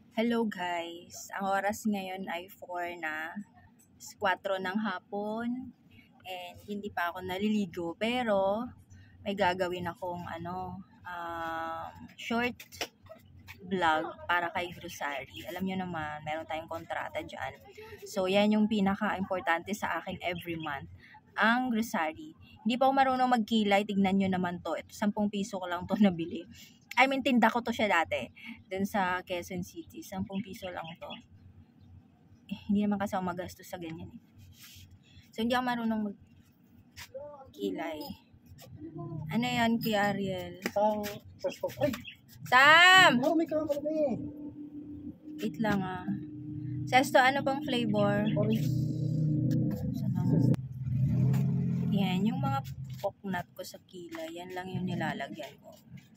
Hello guys, ang oras ngayon ay 4 na, 4 ng hapon and hindi pa ako naliligo pero may gagawin akong short vlog para kay Grocery. Alam nyo naman, meron tayong kontrata dyan. So yan yung pinaka-importante sa akin every month, ang Grocery. Hindi pa ako marunong magkilay, tignan nyo naman to. Ito, 10 piso ko lang to nabili. I mean, tinda ko to siya dati. Dun sa Quezon City. 10 piso lang to. Hindi naman kasi ako magastos sa ganyan. So, hindi ako marunong magkilay. Ano yan, Kuya Ariel? Sam! May kami. Wait lang ah. Sesto, ano pang flavor? Yan, yung mga poknat ko sa kilay, yan lang yung nilalagyan ko.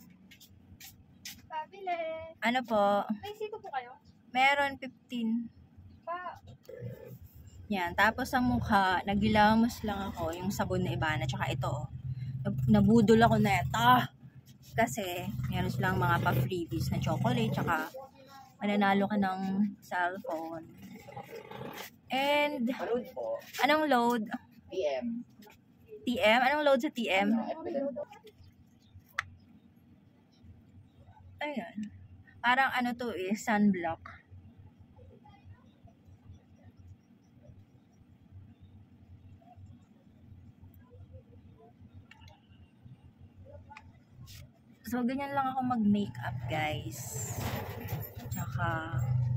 Pabili. Ano po? May sito po kayo? Meron 15. Pa. Yan. Tapos sa mukha, nagilamos lang ako yung sabon na Ibana. Tsaka ito. Nabudol ako na ito. Kasi, meron silang mga pa-freebies na chocolate. Tsaka, mananalo ka ng cellphone. And, Load po. anong load? PM. TM? Anong load sa TM? Ayan. Parang ano to sunblock. So, ganyan lang ako mag-makeup, guys. Tsaka,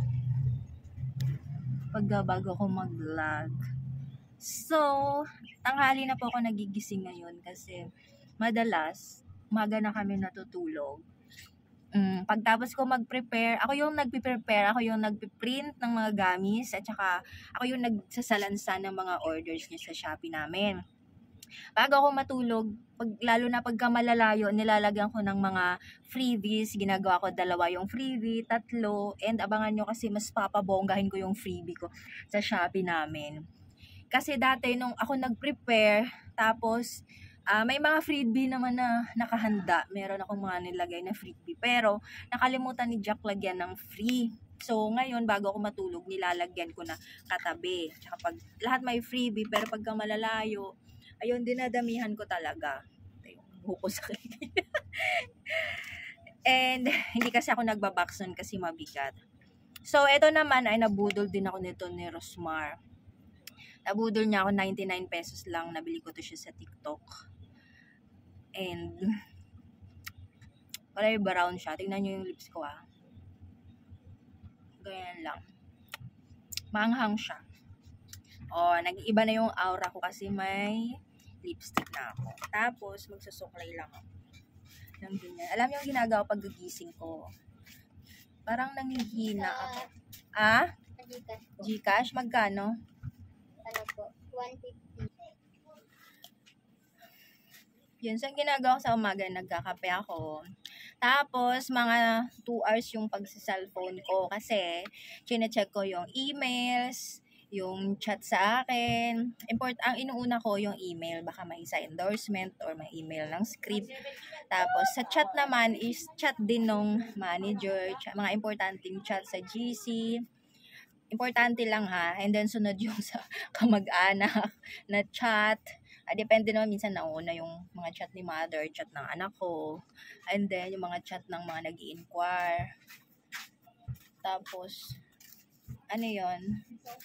bago ako mag-vlog. So, tanghali na po ako nagigising ngayon kasi madalas, umaga na kami natutulog. Pagtapos ko mag-prepare, ako yung nagpe-prepare, ako yung nagpe-print ng mga gamis, at saka ako yung nagsasalansan ng mga orders niya sa Shopee namin. Bago ako matulog, lalo na pagka malalayo, nilalagyan ko ng mga freebies. Ginagawa ko 2 yung freebie, 3, and abangan nyo kasi mas papabonggahin ko yung freebie ko sa Shopee namin. Kasi dati nung ako nag-prepare, tapos may mga freebie naman na nakahanda. Meron akong mga nilagay na freebie. Pero nakalimutan ni Jack lagyan ng free. So ngayon bago ako matulog, nilalagyan ko na katabi. Tsaka pag lahat may freebie, pero pagka malalayo, ayun, dinadamihan ko talaga. Ito yung buko sa And hindi kasi ako nagbabox nun kasi mabigat. So ito naman ay nabudol din ako nito ni Rosmar. Nabudol niya ako 99 pesos lang. Nabili ko to siya sa TikTok. And kulay brown siya. Tingnan nyo yung lips ko ah. Ganyan lang. Maanghang siya. Nag-iba na yung aura ko kasi may lipstick na ako. Tapos magsusuklay lang ako. Ng ganyan. Alam niyo yung ginagawa pag gigising ko. Parang nangihina ako. Ah? Gcash? Magkano? Ano po? 150. Yun, so ginagawa ko sa umaga, nagkakape ako. Tapos, mga 2 hours yung pagsa-cellphone ko kasi chine-check ko yung emails, yung chat sa akin. Ang inuuna ko yung email, baka may isa endorsement or may email ng script. Tapos, sa chat naman is chat din ng manager, mga importanteng chat sa GC. Importante lang ha. And then, sunod yung sa kamag-anak na chat. Depende naman, minsan nauna yung mga chat ni mother, chat ng anak ko. And then, yung mga chat ng mga nag-i-inquire. Tapos, ano yun?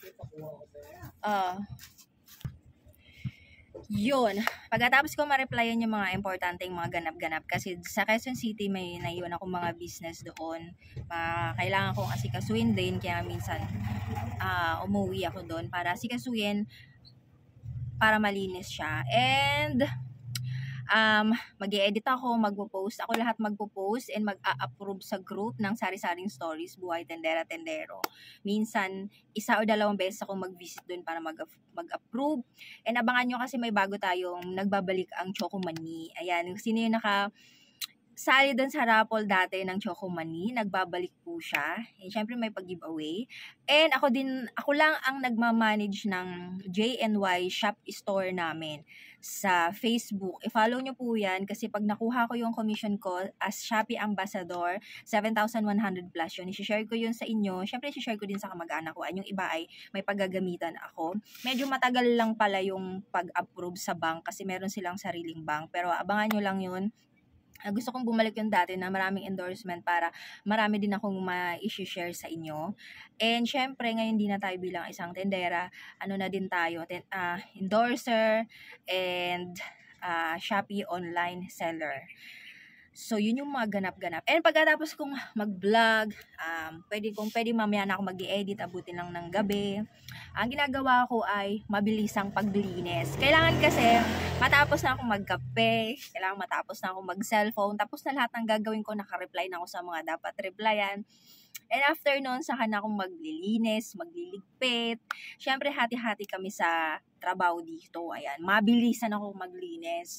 Yun. Pagkatapos ko ma-replyan yung mga importanteng mga ganap-ganap kasi sa Quezon City may naiwan akong mga business doon. Kailangan kong asikasuin din kaya minsan umuwi ako doon para asikasuin para malinis siya. And mag-i-edit ako, magpo-post. Ako lahat magpo-post and mag-a-approve sa group ng sari-saring stories, Buhay Tendera-Tendero. Minsan, 1 o 2 beses ako mag-visit doon para mag-approve. And abangan nyo kasi may bago tayong nagbabalik ang Choco Mani. Ayan, sino yung sali dun sa raffle dati ng Choco Money, nagbabalik po siya. And syempre may pag-giveaway. And ako lang ang nagmamanage ng JNY Shop Store namin sa Facebook. I-follow nyo po yan kasi pag nakuha ko yung commission ko as Shopee Ambassador, 7,100 plus yun. I-share ko yun sa inyo. Syempre, i-share ko din sa kamag-anak ko. Yung iba ay may paggagamitan ako. Medyo matagal lang pala yung pag-approve sa bank kasi meron silang sariling bank. Pero abangan nyo lang yun. Gusto kong bumalik yung dati na maraming endorsement para marami din akong ma-share sa inyo. And syempre, ngayon din na tayo bilang isang tendera, ano na din tayo, endorser and Shopee online seller. So, yun yung mga ganap-ganap. And pagkatapos kong mag-vlog, pwede mamaya na ako mag-i-edit, abutin lang ng gabi. Ang ginagawa ko ay mabilisang paglinis. Kailangan kasi matapos na ako magkape, kailangan matapos na ako mag-cellphone, tapos na lahat ng gagawin ko, naka-reply na ako sa mga dapat replyan. And after nun, saka na akong maglilinis, magliligpit. Siyempre, hati-hati kami sa trabaho dito. Ayan, mabilisan ako maglinis.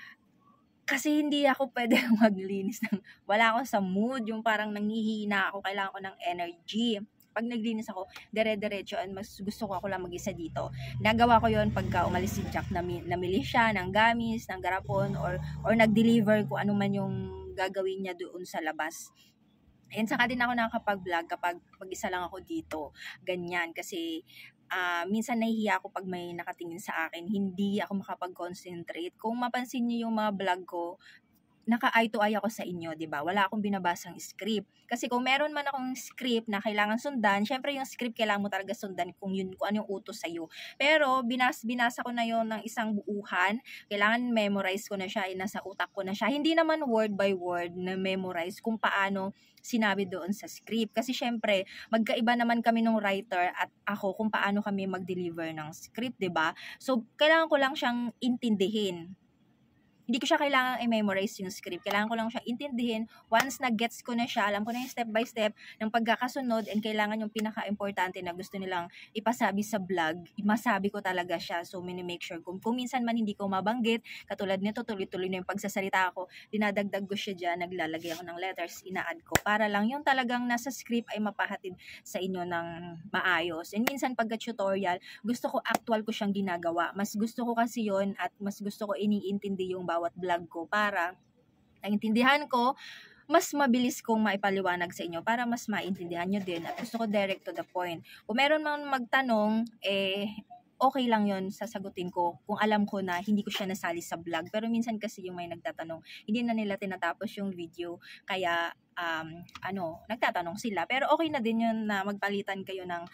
Kasi hindi ako pwede maglinis ng wala ako sa mood, yung parang nanghihina ako, kailangan ko ng energy. Pag naglinis ako, dire-diretso, and mas gusto ko ako lang mag-isa dito. Nagawa ko yon pagka umalis si Jack, namili siya ng gamis, ng garapon, or nag-deliver ko ano man yung gagawin niya doon sa labas. And saka din ako nakakapag-vlog kapag mag-isa lang ako dito. Ganyan, kasi minsan nahihiya ako pag may nakatingin sa akin. Hindi ako makapag-concentrate. Kung mapansin niyo yung mga vlog ko, naka-eye to eye ako sa inyo, 'di ba? Wala akong binabasang script. Kasi kung meron man akong script na kailangan sundan, syempre yung script kailangan mo talaga sundan kung ano yung utos sa iyo. Pero binasa ko na yon ng isang buuhan, kailangan memorize ko na siya, nasa utak ko na siya. Hindi naman word by word na memorize kung paano sinabi doon sa script. Kasi syempre, magkaiba naman kami ng writer at ako kung paano kami mag-deliver ng script, 'di ba? So, kailangan ko lang siyang intindihin. Hindi ko siya kailangang i-memorize yung script. Kailangan ko lang siya intindihin. Once na-gets ko na siya, alam ko na yung step by step ng pagkakasunod, and kailangan yung pinaka-importante na gusto nilang ipasabi sa vlog, masabi ko talaga siya. So, mini-make sure. Kung minsan man hindi ko mabanggit, katulad nito, tuloy-tuloy na yung pagsasalita ko, dinadagdag ko siya dyan, naglalagay ako ng letters, ina-add ko. Para lang yung talagang nasa script ay mapahatid sa inyo ng maayos. And minsan pagka-tutorial, gusto ko actual ko siyang ginagawa. Mas gusto ko kasi yon, at mas gusto ko iniintindi yung bawat vlog ko para naintindihan ko, mas mabilis kong maipaliwanag sa inyo para mas maintindihan nyo din, at gusto ko direct to the point. Kung meron man magtanong, okay lang yon, sasagutin ko kung alam ko na hindi ko siya nasali sa vlog. Pero minsan kasi yung may nagtatanong, hindi na nila tinatapos yung video, kaya nagtatanong sila. Pero okay na din yun na magpalitan kayo ng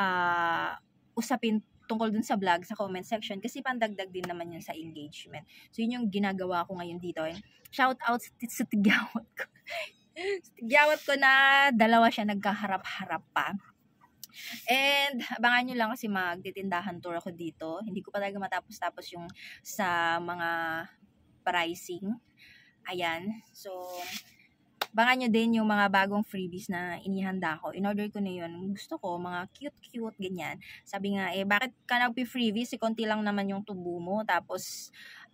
usapin tungkol dun sa vlog, sa comment section, kasi pandagdag din naman yun sa engagement. So, yun yung ginagawa ko ngayon dito. Shout out sa tigyawat ko. Tigyawat ko na dalawa siya nagkaharap-harap pa. And abangan nyo lang kasi magtitindahan tour ako dito. Hindi ko pa talaga matapos-tapos yung sa mga pricing. Ayan. So, abangan nyo din yung mga bagong freebies na inihanda ko. In-order ko na yun. Gusto ko, mga cute-cute, ganyan. Sabi nga, bakit ka nagpi-freebies? Konti lang naman yung tubo mo. Tapos,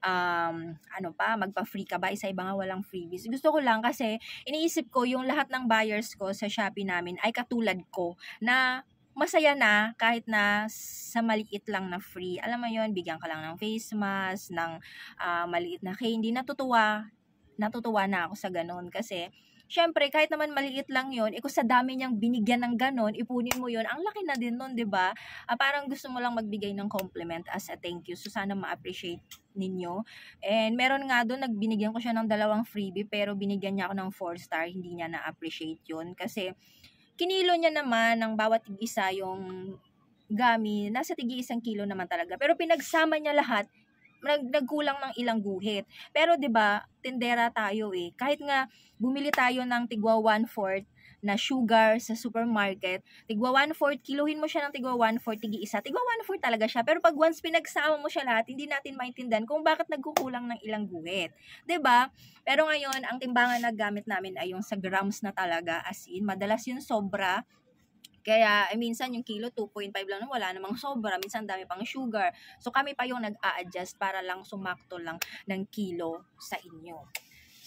magpa-free ka ba? Isa-iba nga walang freebies. Gusto ko lang kasi, iniisip ko, yung lahat ng buyers ko sa Shopee namin ay katulad ko, na masaya na kahit na sa maliit lang na free. Alam mo yun, bigyan ka lang ng face mask, ng maliit na candy. Natutuwa na ako sa ganun kasi syempre kahit naman maliit lang yon, kung sa dami niyang binigyan ng ganon, ipunin mo yon, ang laki na din nun, 'di ba? Parang gusto mo lang magbigay ng compliment as a thank you. So sana ma-appreciate ninyo. And meron nga doon, nagbinigyan ko siya ng 2 freebie, pero binigyan niya ako ng 4 star, hindi niya na-appreciate yun kasi kinilo niya naman ng bawat tig-isa yung gami, nasa tig-1 kilo naman talaga. Pero pinagsama niya lahat, nagkulang ng ilang guhit. Pero 'di ba, tindera tayo Kahit nga bumili tayo ng tigwa 1/4 na sugar sa supermarket, tigwa 1/4, kiluhin mo siya ng tigwa 1/4, tigi-isa. Tigwa 1/4 talaga siya. Pero pag once pinagsama mo siya lahat, hindi natin maintindihan kung bakit nagkukulang ng ilang guhit. 'Di ba? Pero ngayon, ang timbangan na gamit namin ay yung sa grams na talaga, as in, madalas yung sobra. Kaya, minsan yung kilo, 2.5 lang, wala namang sobra. Minsan dami pang sugar. So, kami pa yung nag-a-adjust para lang sumakto lang ng kilo sa inyo. So,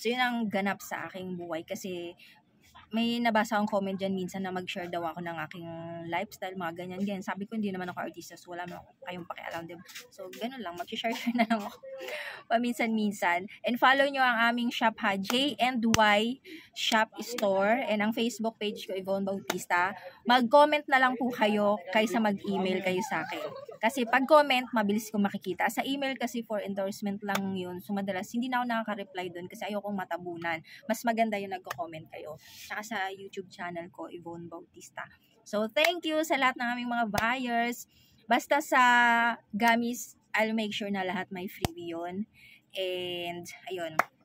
So, yun ang ganap sa aking buhay kasi may nabasa akong comment dyan minsan na mag-share daw ako ng aking lifestyle, mga ganyan. Sabi ko, hindi naman ako artista, so wala naman kayong pakialam, diba? So, ganun lang, mag-share na lang ako paminsan-minsan. And follow nyo ang aming shop ha, J&Y Shop Store, and ang Facebook page ko, Yvonne Bautista. Mag-comment na lang po kayo kaysa mag-email kayo sa akin. Kasi pag comment, mabilis ko makikita. Sa email kasi for endorsement lang yun. So, madalas hindi na ako nakaka-reply doon kasi ayokong matabunan. Mas maganda yung nagko-comment kayo. Tsaka sa YouTube channel ko, Yvonne Bautista. So, thank you sa lahat ng aming mga buyers. Basta sa gamis, I'll make sure na lahat may freebie yun. And, ayun.